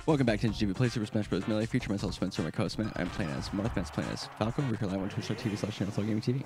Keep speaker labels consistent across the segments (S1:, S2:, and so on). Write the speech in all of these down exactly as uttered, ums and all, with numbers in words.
S1: Welcome back to N G T V Play Super Smash Bros. Melee. Feature myself, Spencer, my co-host Matt. I'm playing as Marth, Matt's playing as Falco. We're here live on twitch dot t v slash channel gaming T V.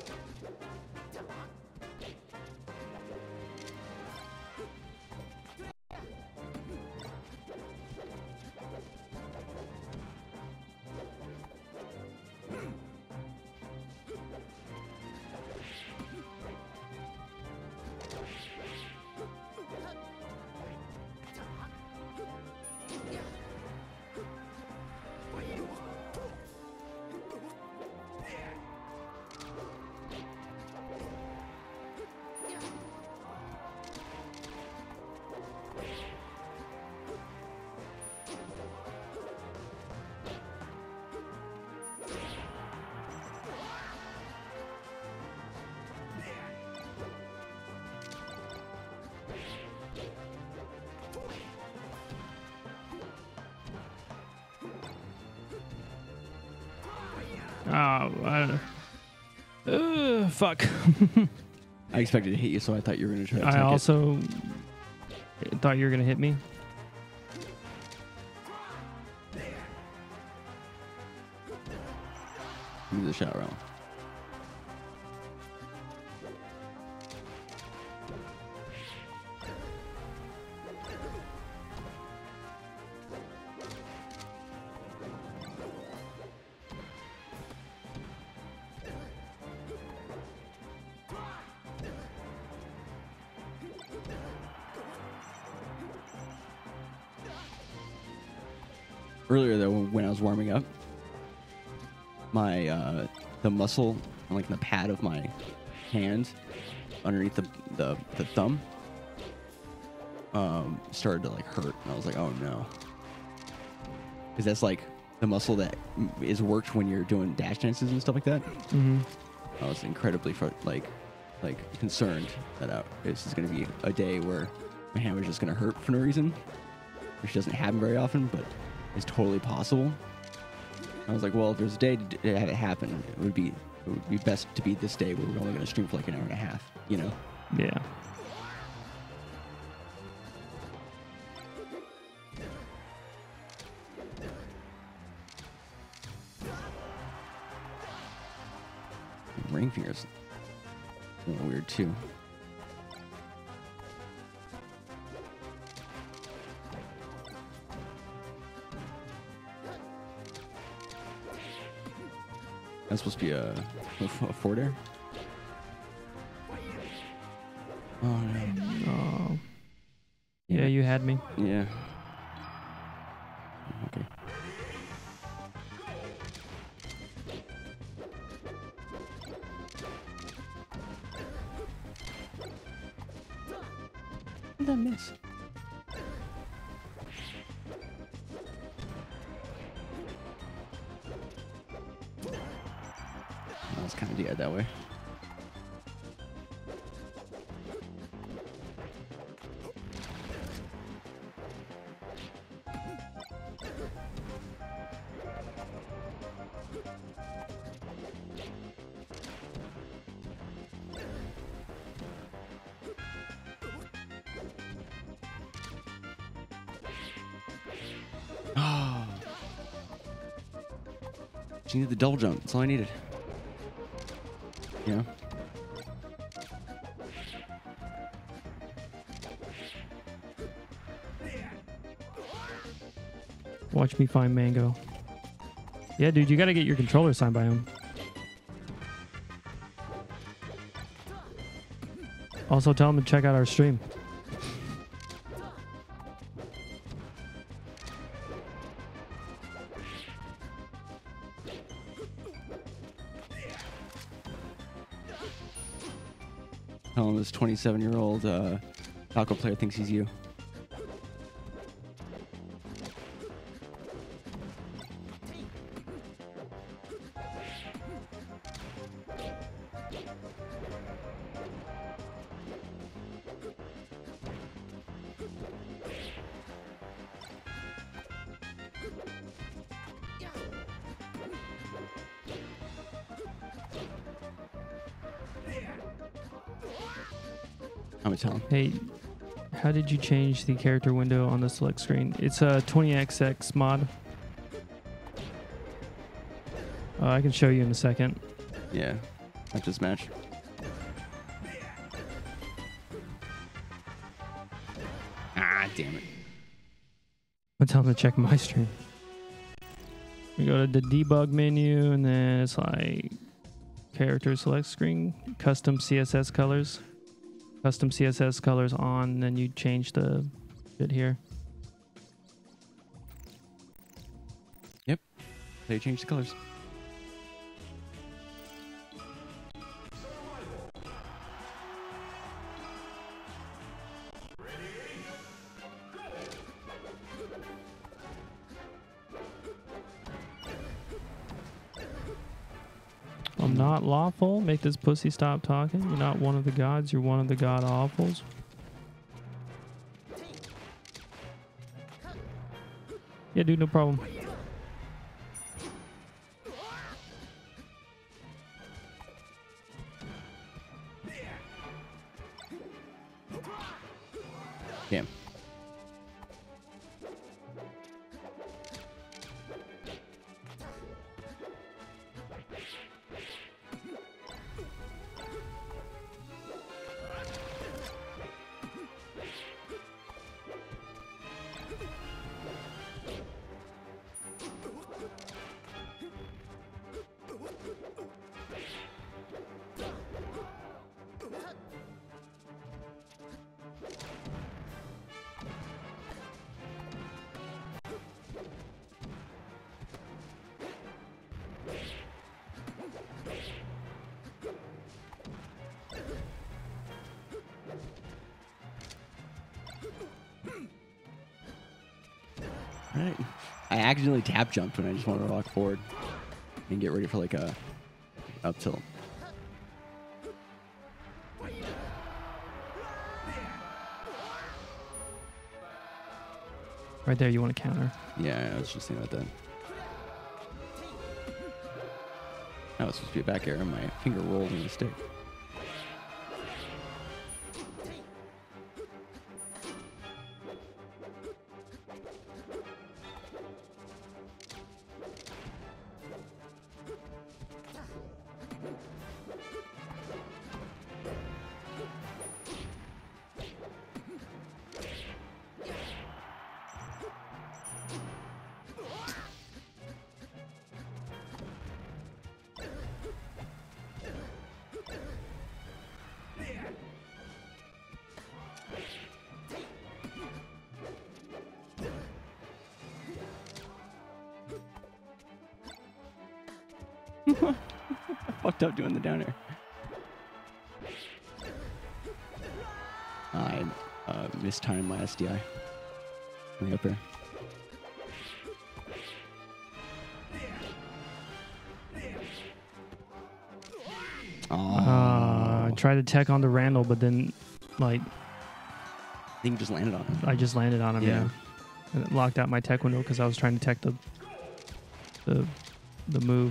S2: Oh, I don't know. Uh, fuck.
S1: I expected to hit you, so I thought you were going to try to
S2: I
S1: attack
S2: also it. thought you were going to hit me.
S1: Give me the shot round. Earlier though, when I was warming up, my uh, the muscle, like in the pad of my hand, underneath the the, the thumb, um, started to like hurt, and I was like, oh no, because that's like the muscle that is worked when you're doing dash dances and stuff like that.
S2: Mm-hmm.
S1: I was incredibly fr- like like concerned that I, this is going to be a day where my hand was just going to hurt for no reason, which doesn't happen very often, but is totally possible. I was like, well, if there's a day to have it happen, it would be it would be best to be this day where we're only going to stream for like an hour and a half, you know?
S2: Yeah.
S1: Ring fingers, a little weird too. That's supposed to be a, a forward air. Oh no.
S2: Oh. Yeah, you had me.
S1: Yeah. Okay. What did I miss? That's kind of D I'd that way. Oh. She needed the double jump. That's all I needed. Yeah.
S2: Watch me find Mango. Yeah, dude, you got to get your controller signed by him. Also, tell him to check out our stream.
S1: Tell him this twenty-seven-year-old uh, Falco player thinks he's you. I'm gonna tell him.
S2: Hey, H How did you change the character window on the select screen? It's a twenty X X mod. Uh, I can show you in a second.
S1: Yeah, like this match. Ah, damn it.
S2: I'm telling them to check my stream. We go to the debug menu, and then it's like character select screen, custom C S S colors. Custom C S S colors on, and then you change the bit here.
S1: Yep. They change the colors.
S2: I'm not lawful. Make this pussy stop talking. You're not one of the gods. You're one of the god awfuls. Yeah, dude, no problem.
S1: Damn. Right. I accidentally tap jumped when I just wanted to walk forward and get ready for like a up tilt.
S2: Right there, you want to counter.
S1: Yeah, I was just thinking about that. That was supposed to be a back air, and my finger rolled in the stick. I fucked up doing the down air. I uh, mistimed my S D I in the up air. Oh.
S2: Uh, I tried to tech onto Randall, but then, like,
S1: I think you just landed on him.
S2: I just landed on him.
S1: Yeah.
S2: Yeah, and it locked out my tech window because I was trying to tech the the the move.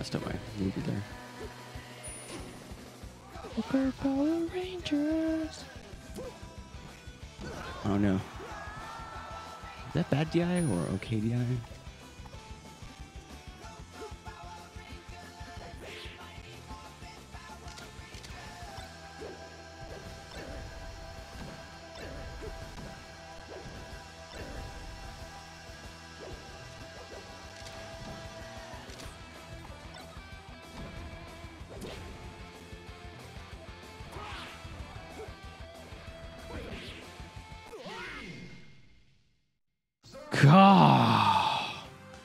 S1: messed up my movie there.
S2: Okay, Power Rangers.
S1: Oh no. Is that bad D I or okay D I?
S2: God.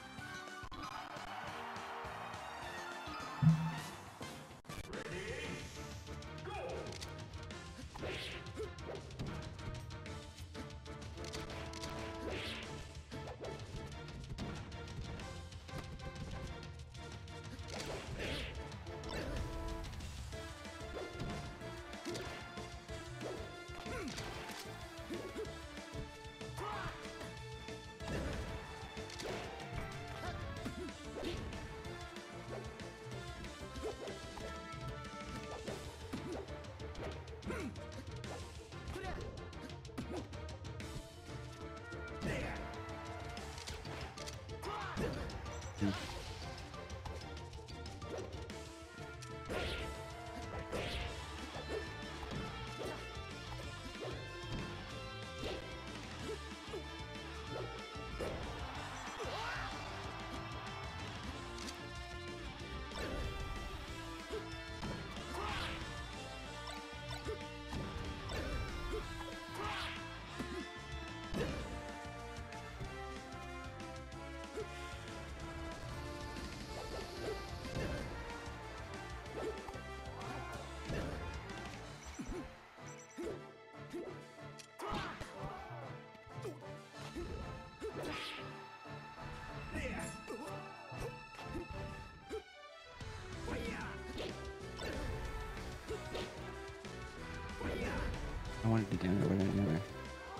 S1: I wanted to do it, but I didn't do it.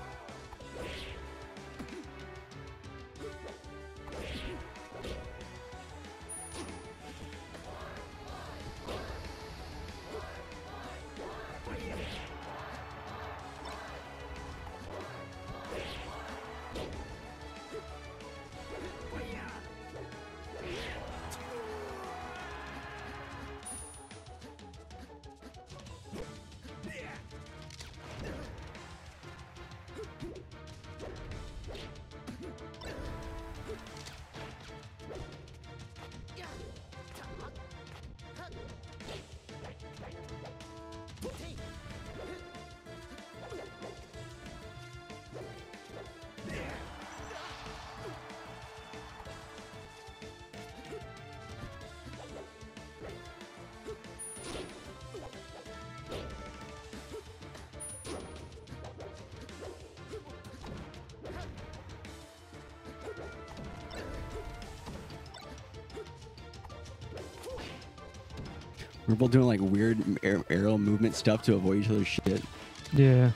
S1: We're both doing like weird aer aerial movement stuff to avoid each other's shit.
S2: Yeah.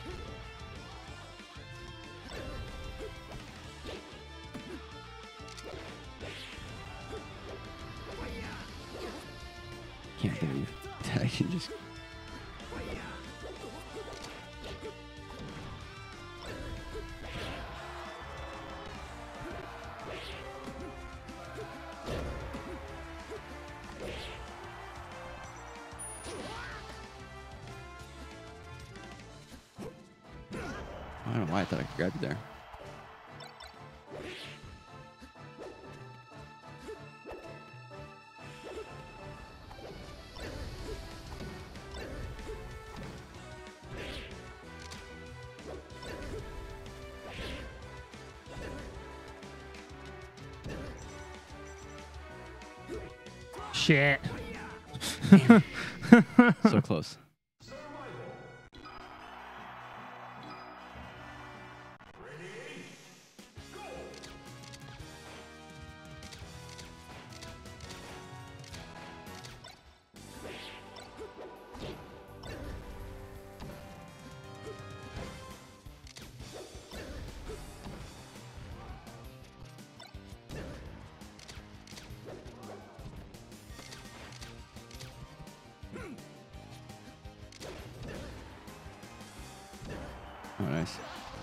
S1: Can't believe that I can just. I don't know why I thought I could grab you there.
S2: Shit.
S1: So close. nice.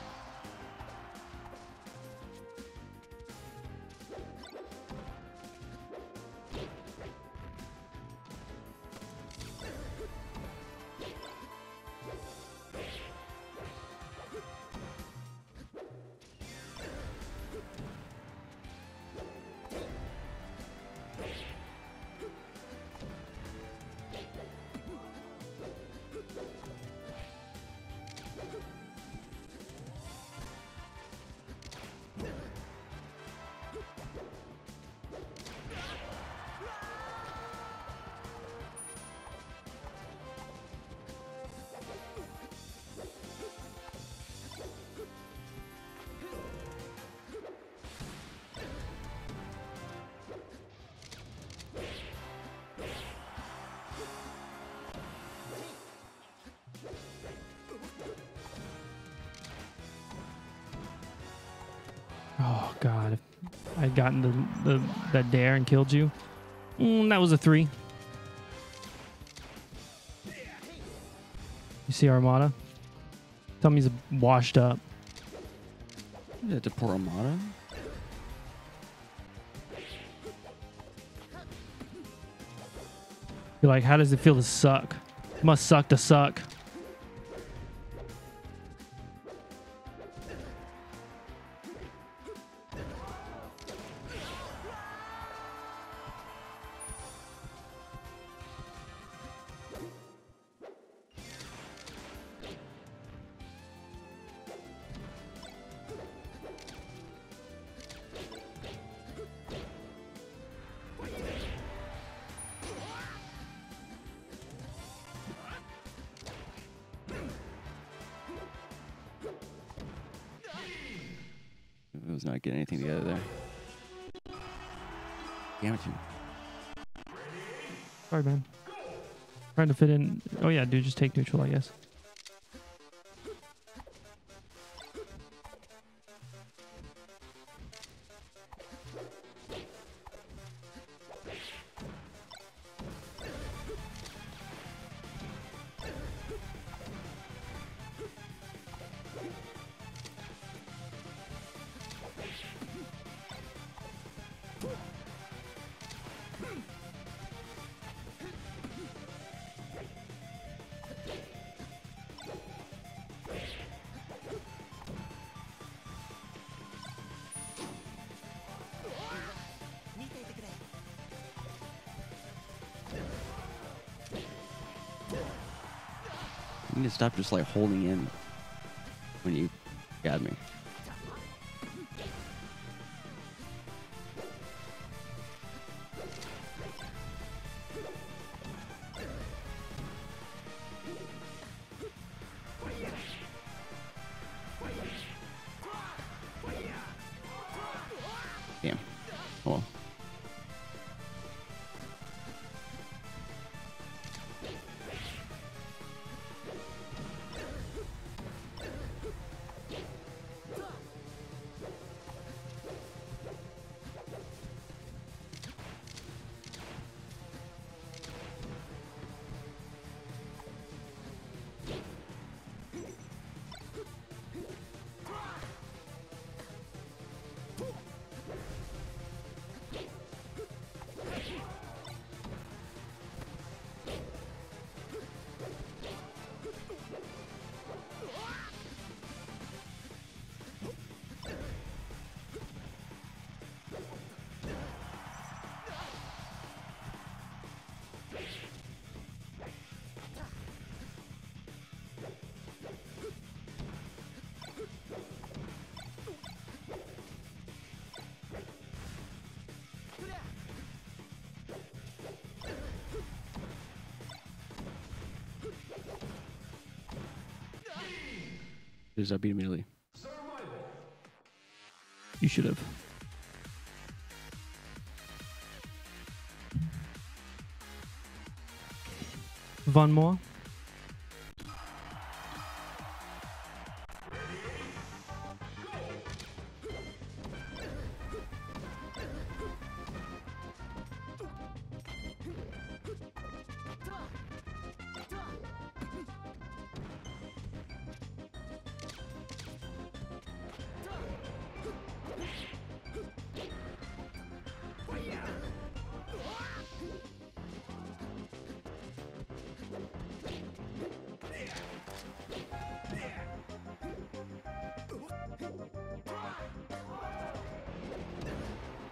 S2: Oh God! If I'd gotten the, the that dare and killed you, mm, that was a three. You see Armada? Tell me he's washed up.
S1: Yeah, to poor Armada.
S2: You're like, how does it feel to suck? Must suck to suck.
S1: It was not getting anything together there. Damn it, you.
S2: Sorry, man. Trying to fit in. Oh yeah, dude, just take neutral, I guess.
S1: You need to stop just like holding in when you got me. Damn. Oh well. There's a beat immediately.
S2: You should have. One more.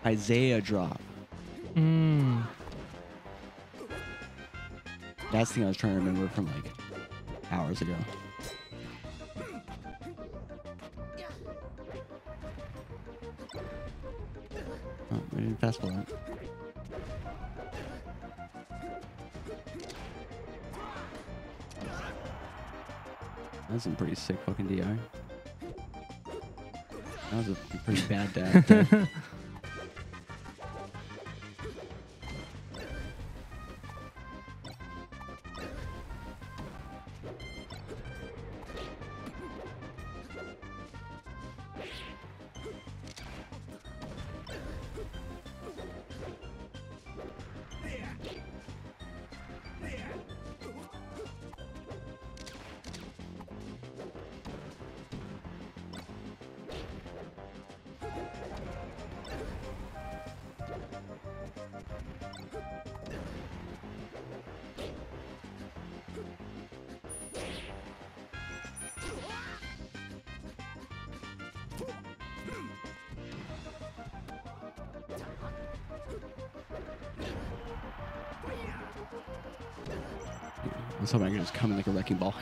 S1: Isaiah drop.
S2: Mm.
S1: That's the thing I was trying to remember from like hours ago. Oh, we didn't fast forward. That's some pretty sick fucking D I. That was a pretty bad dab. dab. I was hoping I could just come in like a wrecking ball.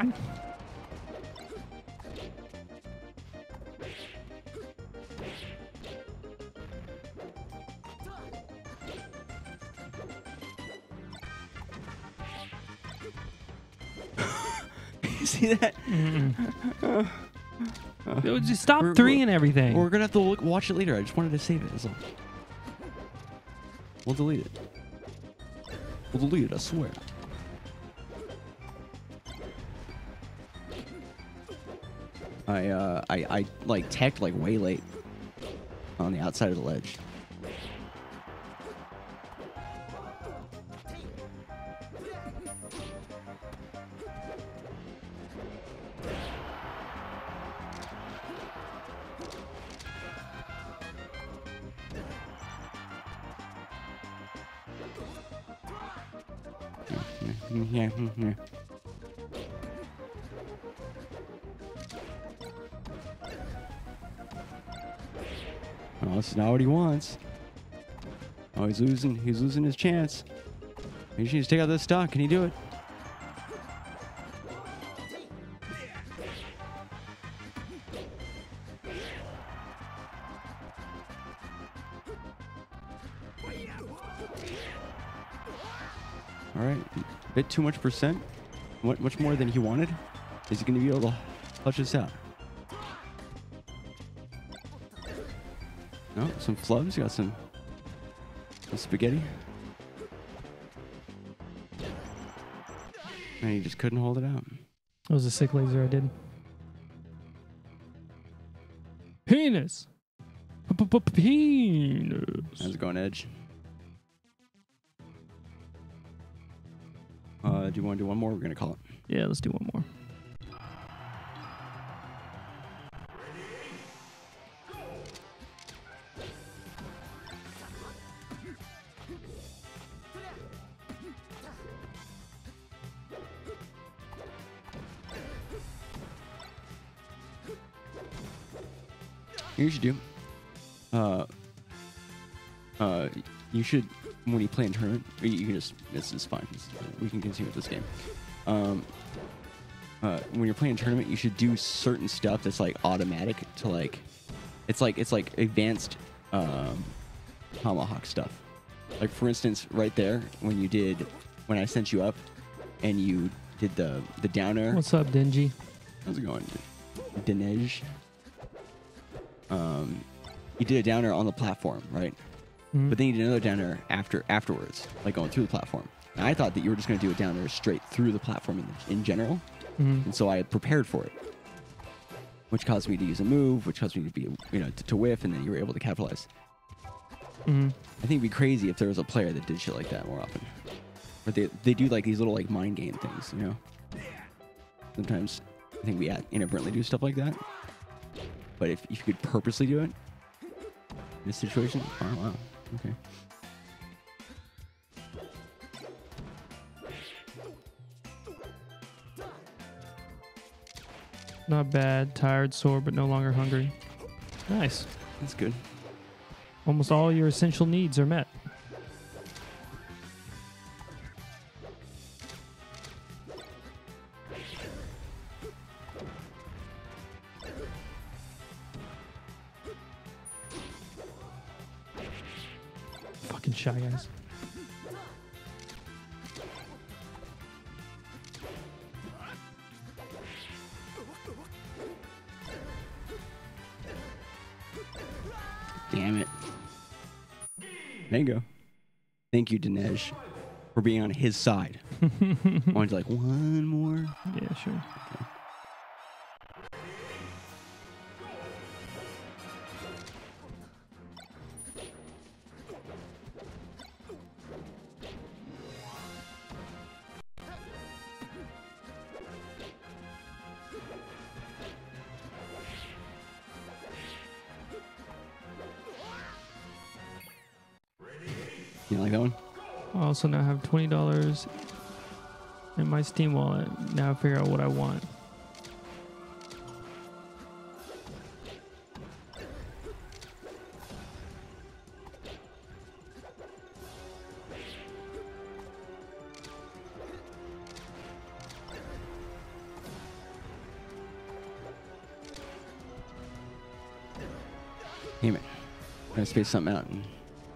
S1: You see that?
S2: Mm-mm. uh, just stop
S1: we're,
S2: three
S1: we're,
S2: and everything.
S1: We're gonna have to look, watch it later. I just wanted to save it. That's all. We'll delete it. We'll delete it, I swear. I, uh, I, I, like, teched, like, way late on the outside of the ledge. Yeah, yeah. Oh, this is not what he wants. Oh, he's losing. He's losing his chance. He just needs to take out this stock. Can he do it? All right, a bit too much percent. What much more than he wanted? Is he going to be able to clutch this out? No, some flubs. You got some, some spaghetti. And he just couldn't hold it out.
S2: That was a sick laser I did. Penis. Penis.
S1: How's it going, Edge? Uh, do you want to do one more? We're going to call it.
S2: Yeah, let's do one more.
S1: You should do. Uh, uh, you should, when you play in tournament, you, you can just, this is fine. This is fine. We can continue with this game. Um, uh, when you're playing tournament, you should do certain stuff that's like automatic to like, it's like, it's like advanced, um, tomahawk stuff. Like for instance, right there, when you did, when I sent you up and you did the, the down air.
S2: What's up, Dingy?
S1: How's it going? Dinej. Um, you did a down air on the platform, right?
S2: Mm-hmm.
S1: But then you did another down air after afterwards, like going through the platform. And I thought that you were just going to do a down air straight through the platform in, in general.
S2: Mm-hmm.
S1: And so I had prepared for it, which caused me to use a move, which caused me to be, you know, to, to whiff, and then you were able to capitalize.
S2: Mm-hmm.
S1: I think it'd be crazy if there was a player that did shit like that more often. But they they do like these little like mind game things, you know. Sometimes I think we inadvertently do stuff like that. But if, if you could purposely do it in this situation, oh wow, okay.
S2: Not bad. Tired, sore, but no longer hungry. Nice.
S1: That's good.
S2: almost all your essential needs are met. Fucking Shy Guys.
S1: Damn it. There you go. Thank you, Dinesh, for being on his side. I wanted like one more.
S2: Yeah, sure.
S1: Okay. You like that one?
S2: I also now have twenty dollars in my Steam wallet. Now I figure out what I want.
S1: Damn it. I'm gonna space something out. And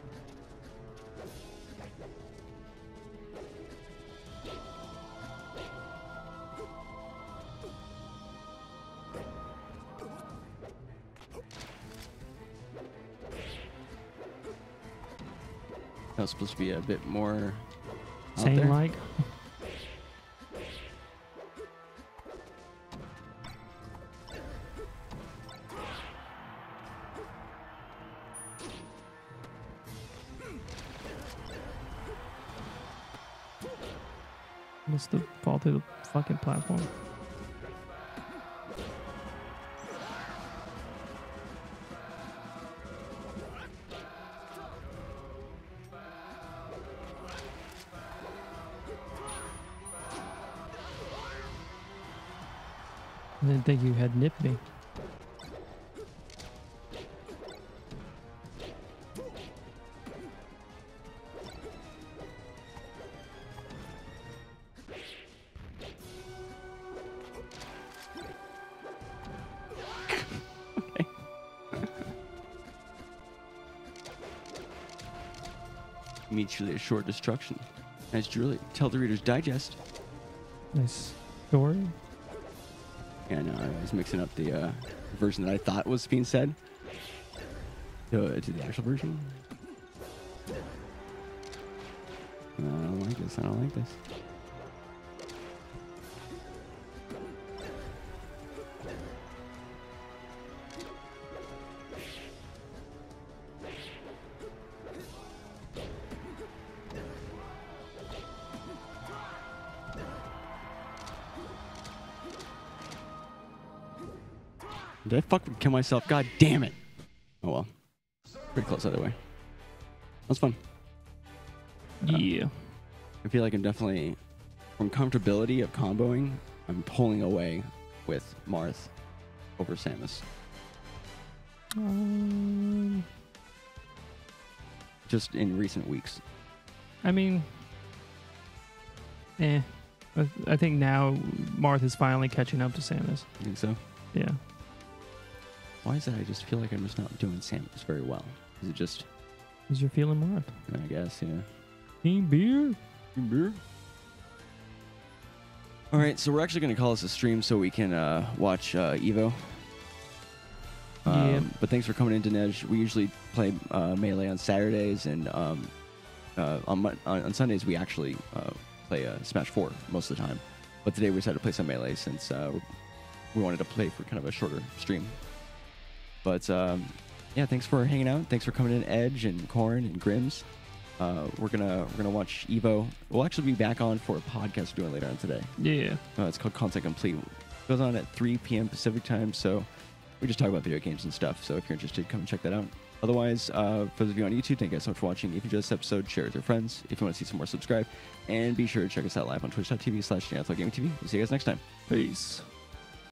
S1: that was supposed to be a bit more out
S2: Same
S1: there.
S2: like. Must have fall through the fucking platform. I didn't think you had nipped me.
S1: Mutually assured destruction. As Julie, tell the Reader's Digest.
S2: Nice story.
S1: Yeah, no, I was mixing up the uh, version that I thought was being said to, to the actual version. I don't like this. I don't like this. Did I fucking kill myself? God damn it. Oh well. Pretty close either way. That was fun.
S2: Yeah.
S1: Uh, I feel like I'm definitely, from comfortability of comboing, I'm pulling away with Marth over Samus.
S2: Um,
S1: Just in recent weeks.
S2: I mean, eh. I, I think now Marth is finally catching up to Samus.
S1: You think so?
S2: Yeah.
S1: Why is that? I just feel like I'm just not doing Samus very well. Is it just...
S2: Because you're feeling Marth.
S1: I guess, yeah.
S2: Team beer.
S1: Team beer. All right, so we're actually going to call this a stream so we can uh, watch uh, Evo. Um,
S2: Yeah.
S1: But thanks for coming in, Dinesh. We usually play uh, Melee on Saturdays, and um, uh, on, Mon- on on Sundays we actually uh, play uh, Smash four most of the time. But today we decided to play some Melee since uh, we wanted to play for kind of a shorter stream. But um, yeah, thanks for hanging out. Thanks for coming in, Edge and Corn and Grims. Uh, we're gonna we're gonna watch Evo. We'll actually be back on for a podcast we're doing later on today.
S2: Yeah.
S1: Uh, it's called Content Complete. It goes on at three p.m. Pacific time, so we just talk about video games and stuff. So if you're interested, come and check that out. Otherwise, uh, for those of you on YouTube, thank you guys so much for watching. If you enjoyed this episode, share it with your friends. If you want to see some more, subscribe. And be sure to check us out live on twitch dot t v slash Dairanto Gaming T V. We'll see you guys next time.
S2: Peace.